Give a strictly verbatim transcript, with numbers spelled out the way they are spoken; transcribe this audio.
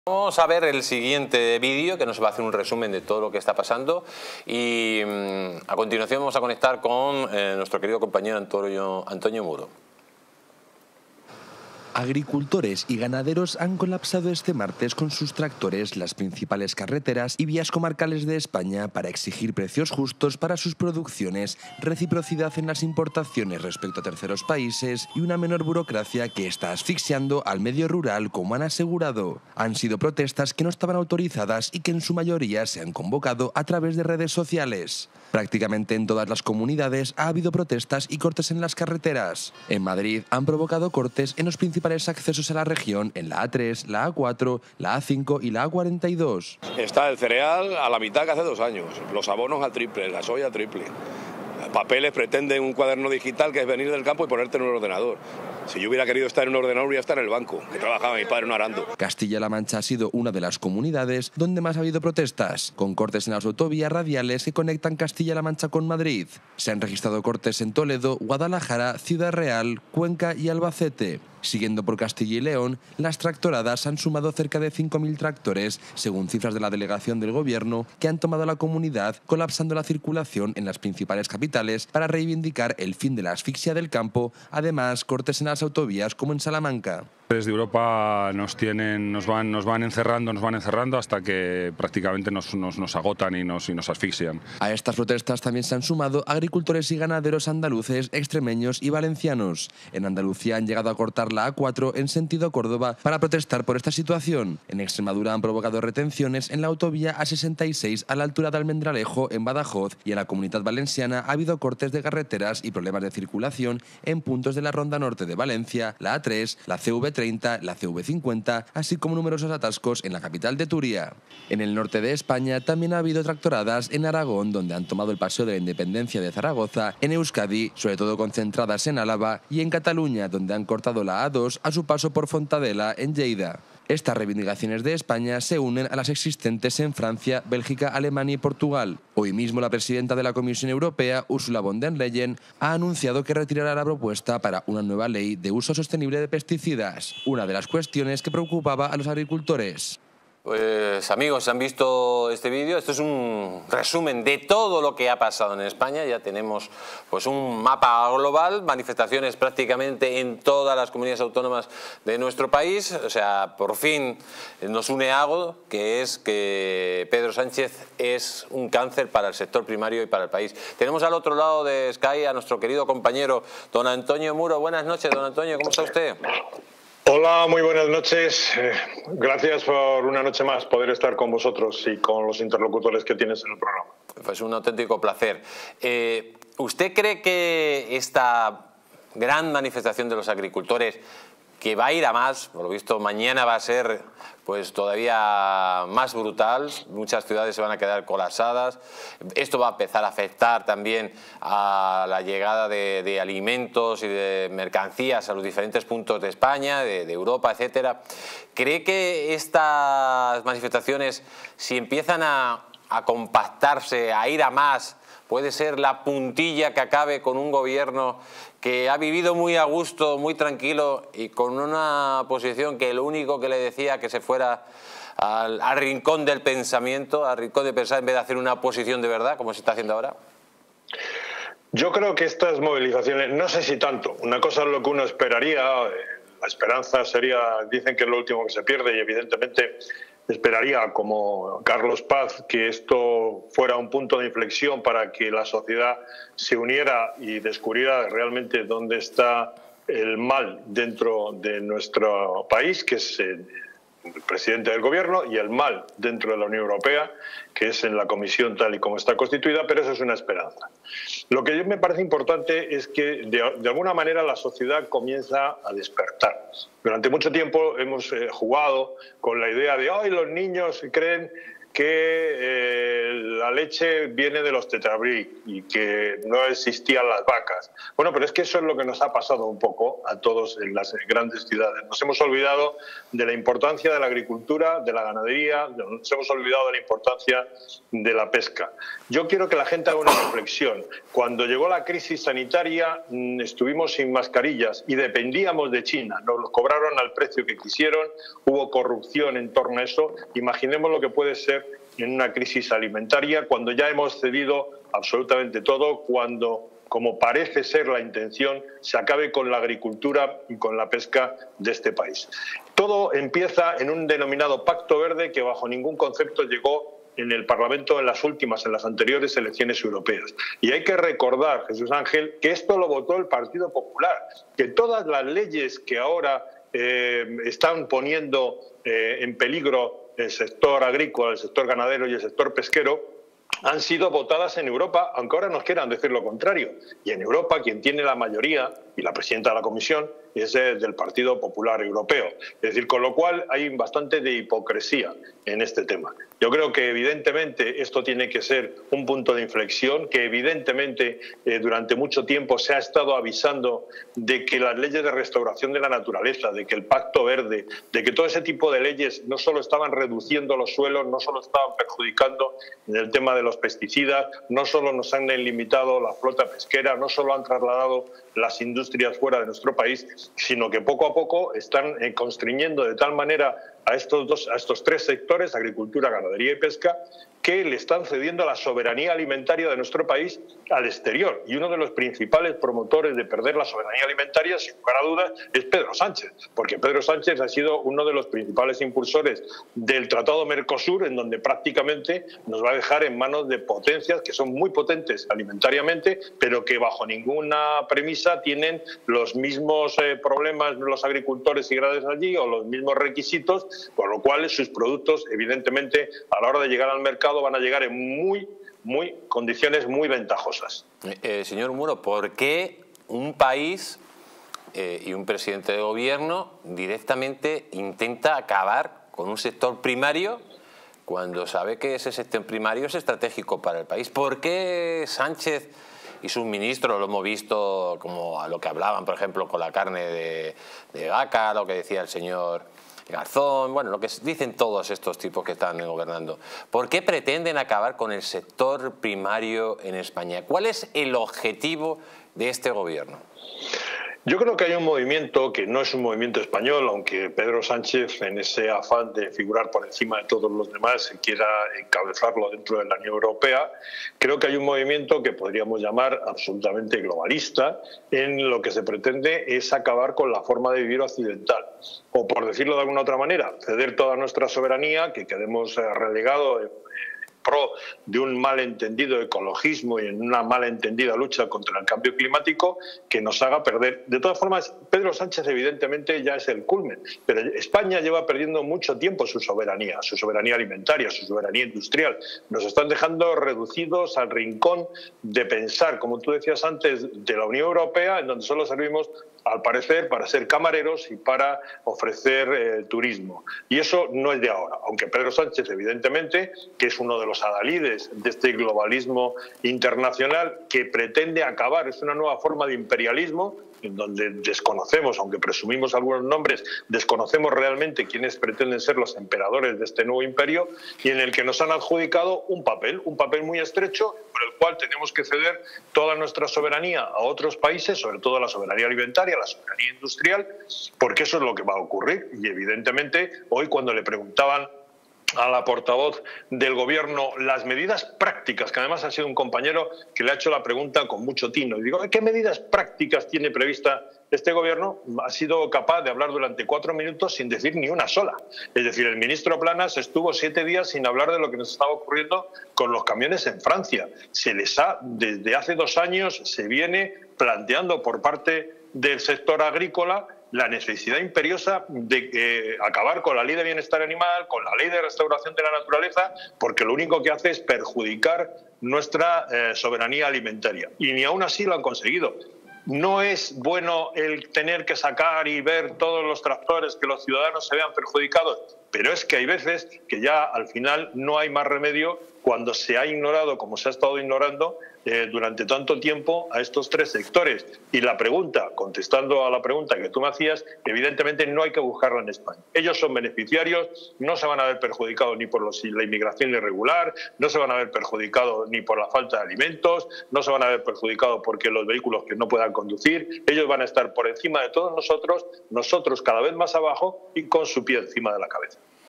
Vamos a ver el siguiente vídeo que nos va a hacer un resumen de todo lo que está pasando y mmm, a continuación vamos a conectar con eh, nuestro querido compañero Antonio, Antonio Muro. Agricultores y ganaderos han colapsado este martes con sus tractores las principales carreteras y vías comarcales de España para exigir precios justos para sus producciones, reciprocidad en las importaciones respecto a terceros países y una menor burocracia que está asfixiando al medio rural, como han asegurado. Han sido protestas que no estaban autorizadas y que en su mayoría se han convocado a través de redes sociales. Prácticamente en todas las comunidades ha habido protestas y cortes en las carreteras. En Madrid han provocado cortes en los principales accesos a la región en la A tres, la A cuatro, la A cinco y la A cuarenta y dos. Está el cereal a la mitad que hace dos años, los abonos al triple, la soya al triple. Papeles pretenden un cuaderno digital que es venir del campo y ponerte en un ordenador. Si yo hubiera querido estar en un ordenador, hubiera estar en el banco, que trabajaba mi padre en un arando. Castilla-La Mancha ha sido una de las comunidades donde más ha habido protestas, con cortes en las autovías radiales que conectan Castilla-La Mancha con Madrid. Se han registrado cortes en Toledo, Guadalajara, Ciudad Real, Cuenca y Albacete. Siguiendo por Castilla y León, las tractoradas han sumado cerca de cinco mil tractores, según cifras de la delegación del Gobierno, que han tomado la comunidad, colapsando la circulación en las principales capitales para reivindicar el fin de la asfixia del campo, además cortes en las autovías como en Salamanca. Desde Europa nos tienen, nos van, nos van encerrando, nos van encerrando hasta que prácticamente nos, nos, nos agotan y nos, y nos asfixian. A estas protestas también se han sumado agricultores y ganaderos andaluces, extremeños y valencianos. En Andalucía han llegado a cortar la A cuatro en sentido Córdoba para protestar por esta situación. En Extremadura han provocado retenciones en la autovía A sesenta y seis a la altura de Almendralejo en Badajoz, y en la Comunidad Valenciana ha habido cortes de carreteras y problemas de circulación en puntos de la Ronda Norte de Valencia, la A tres, la C V treinta, la C V cincuenta, así como numerosos atascos en la capital de Turia. En el norte de España también ha habido tractoradas en Aragón, donde han tomado el Paseo de la Independencia de Zaragoza, en Euskadi, sobre todo concentradas en Álava, y en Cataluña, donde han cortado la A dos a su paso por Fontadela, en Lleida. Estas reivindicaciones de España se unen a las existentes en Francia, Bélgica, Alemania y Portugal. Hoy mismo la presidenta de la Comisión Europea, Ursula von der Leyen, ha anunciado que retirará la propuesta para una nueva ley de uso sostenible de pesticidas, una de las cuestiones que preocupaba a los agricultores. Pues amigos, han visto este vídeo. Esto es un resumen de todo lo que ha pasado en España. Ya tenemos pues un mapa global, manifestaciones prácticamente en todas las comunidades autónomas de nuestro país. O sea, por fin nos une algo, que es que Pedro Sánchez es un cáncer para el sector primario y para el país. Tenemos al otro lado de Sky a nuestro querido compañero don Antonio Muro. Buenas noches, don Antonio, ¿cómo está usted? Hola, muy buenas noches. Eh, gracias por una noche más poder estar con vosotros y con los interlocutores que tienes en el programa. Pues un auténtico placer. Eh, ¿Usted cree que esta gran manifestación de los agricultores, que va a ir a más, por lo visto mañana va a ser pues todavía más brutal, muchas ciudades se van a quedar colapsadas, esto va a empezar a afectar también a la llegada de, de alimentos y de mercancías a los diferentes puntos de España, de, de Europa, etcétera? ¿Cree que estas manifestaciones, si empiezan a, a compactarse, a ir a más, puede ser la puntilla que acabe con un gobierno que ha vivido muy a gusto, muy tranquilo y con una posición que lo único que le decía que se fuera al, al rincón del pensamiento, al rincón de pensar en vez de hacer una oposición de verdad, como se está haciendo ahora? Yo creo que estas movilizaciones, no sé si tanto, una cosa es lo que uno esperaría, la esperanza sería, dicen que es lo último que se pierde y evidentemente esperaría, como Carlos Paz, que esto fuera un punto de inflexión para que la sociedad se uniera y descubriera realmente dónde está el mal dentro de nuestro país, que es el presidente del gobierno, y el mal dentro de la Unión Europea, que es en la Comisión tal y como está constituida, pero eso es una esperanza. Lo que me parece importante es que de, de alguna manera la sociedad comienza a despertar. Durante mucho tiempo hemos eh, jugado con la idea de hoy los niños creen que eh, la leche viene de los tetrabric y que no existían las vacas. Bueno, pero es que eso es lo que nos ha pasado un poco a todos en las grandes ciudades. Nos hemos olvidado de la importancia de la agricultura, de la ganadería, nos hemos olvidado de la importancia de la pesca. Yo quiero que la gente haga una reflexión. Cuando llegó la crisis sanitaria estuvimos sin mascarillas y dependíamos de China. Nos los cobraron al precio que quisieron, hubo corrupción en torno a eso. Imaginemos lo que puede ser en una crisis alimentaria cuando ya hemos cedido absolutamente todo, cuando, como parece ser la intención, se acabe con la agricultura y con la pesca de este país. Todo empieza en un denominado Pacto Verde que bajo ningún concepto llegó en el Parlamento en las últimas, en las anteriores elecciones europeas. Y hay que recordar, Jesús Ángel, que esto lo votó el Partido Popular, que todas las leyes que ahora eh, están poniendo eh, en peligro el sector agrícola, el sector ganadero y el sector pesquero han sido votadas en Europa, aunque ahora nos quieran decir lo contrario. Y en Europa quien tiene la mayoría, y la presidenta de la Comisión, es del Partido Popular Europeo. Es decir, con lo cual hay bastante de hipocresía en este tema. Yo creo que evidentemente esto tiene que ser un punto de inflexión, que evidentemente eh, durante mucho tiempo se ha estado avisando de que las leyes de restauración de la naturaleza, de que el Pacto Verde, de que todo ese tipo de leyes no solo estaban reduciendo los suelos, no solo estaban perjudicando en el tema de los pesticidas, no solo nos han limitado la flota pesquera, no solo han trasladado las industrias fuera de nuestro país, sino que poco a poco están eh, constriñendo de tal manera a estos, dos, a estos tres sectores, agricultura, ganadería y pesca, que le están cediendo la soberanía alimentaria de nuestro país al exterior. Y uno de los principales promotores de perder la soberanía alimentaria, sin lugar a dudas, es Pedro Sánchez, porque Pedro Sánchez ha sido uno de los principales impulsores del Tratado Mercosur, en donde prácticamente nos va a dejar en manos de potencias que son muy potentes alimentariamente, pero que bajo ninguna premisa tienen los mismos eh, problemas los agricultores y ganaderos allí o los mismos requisitos, con lo cual sus productos, evidentemente, a la hora de llegar al mercado, van a llegar en muy, muy condiciones muy ventajosas. Eh, señor Muro, ¿por qué un país eh, y un presidente de gobierno directamente intenta acabar con un sector primario cuando sabe que ese sector primario es estratégico para el país? ¿Por qué Sánchez y sus ministros, lo hemos visto como a lo que hablaban, por ejemplo, con la carne de, de vaca, lo que decía el señor Garzón, bueno, lo que dicen todos estos tipos que están gobernando? ¿Por qué pretenden acabar con el sector primario en España? ¿Cuál es el objetivo de este gobierno? Yo creo que hay un movimiento que no es un movimiento español, aunque Pedro Sánchez, en ese afán de figurar por encima de todos los demás, quiera encabezarlo dentro de la Unión Europea. Creo que hay un movimiento que podríamos llamar absolutamente globalista, en lo que se pretende es acabar con la forma de vivir occidental. O, por decirlo de alguna otra manera, ceder toda nuestra soberanía, que quedemos relegados en pro de un malentendido ecologismo y en una malentendida lucha contra el cambio climático que nos haga perder. De todas formas, Pedro Sánchez evidentemente ya es el culmen, pero España lleva perdiendo mucho tiempo su soberanía, su soberanía alimentaria, su soberanía industrial. Nos están dejando reducidos al rincón de pensar, como tú decías antes, de la Unión Europea, en donde solo servimos, al parecer, para ser camareros y para ofrecer eh, turismo. Y eso no es de ahora, aunque Pedro Sánchez, evidentemente, que es uno de los adalides de este globalismo internacional que pretende acabar, es una nueva forma de imperialismo, en donde desconocemos, aunque presumimos algunos nombres, desconocemos realmente quiénes pretenden ser los emperadores de este nuevo imperio, y en el que nos han adjudicado un papel, un papel muy estrecho, por el cual tenemos que ceder toda nuestra soberanía a otros países, sobre todo la soberanía alimentaria, la soberanía industrial, porque eso es lo que va a ocurrir. Y evidentemente, hoy cuando le preguntaban a la portavoz del Gobierno las medidas prácticas, que además ha sido un compañero que le ha hecho la pregunta con mucho tino, y digo, ¿qué medidas prácticas tiene prevista este Gobierno? Ha sido capaz de hablar durante cuatro minutos sin decir ni una sola. Es decir, el ministro Planas estuvo siete días sin hablar de lo que nos estaba ocurriendo con los camiones en Francia. Se les ha, desde hace dos años, se viene planteando por parte del sector agrícola la necesidad imperiosa de eh, acabar con la ley de bienestar animal, con la ley de restauración de la naturaleza, porque lo único que hace es perjudicar nuestra eh, soberanía alimentaria. Y ni aún así lo han conseguido. No es bueno el tener que sacar y ver todos los tractores, que los ciudadanos se vean perjudicados. Pero es que hay veces que ya al final no hay más remedio cuando se ha ignorado, como se ha estado ignorando eh, durante tanto tiempo, a estos tres sectores. Y la pregunta, contestando a la pregunta que tú me hacías, evidentemente no hay que buscarla en España. Ellos son beneficiarios, no se van a ver perjudicados ni por los, la inmigración irregular, no se van a ver perjudicados ni por la falta de alimentos, no se van a ver perjudicados porque los vehículos que no puedan conducir, ellos van a estar por encima de todos nosotros, nosotros cada vez más abajo y con su pie encima de la cabeza.